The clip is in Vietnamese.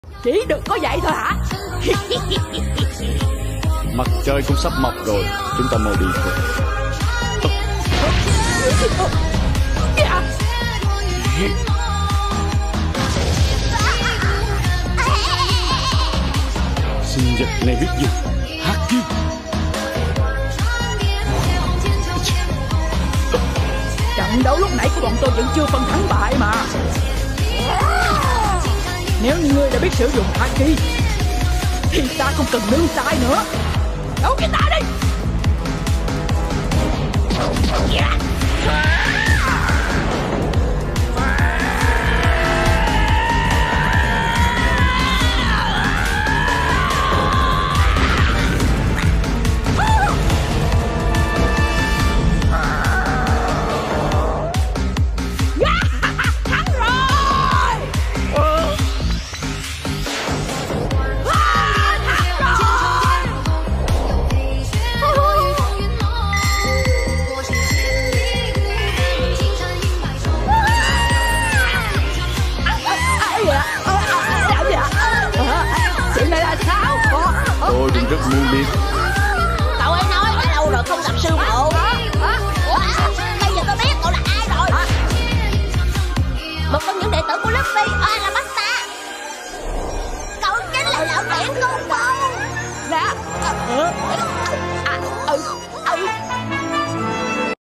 Chỉ được có vậy thôi hả? Mặt trời cũng sắp mọc rồi, chúng ta mau đi thôi. Sinh vật này biết gì? Hắc kim. Trận đấu lúc nãy của bọn tôi vẫn chưa phân thắng bại mà. Nếu như ngươi đã biết sử dụng Haki thì ta không cần nương tay nữa. Đấu với ta đi. Tôi cũng rất muốn biết